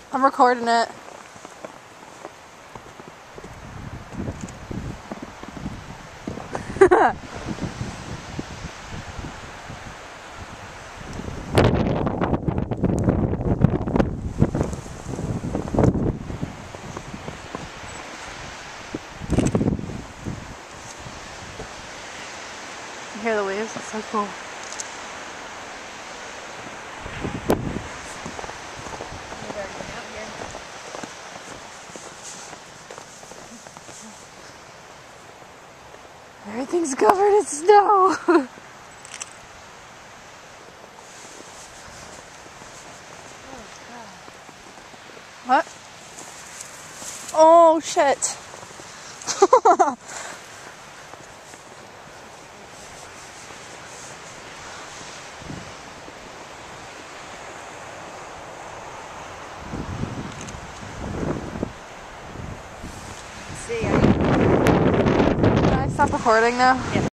I'm recording it. You hear the waves? It's so cool. Everything's covered in snow. What? Oh shit. See, Can I stop recording now? Yeah.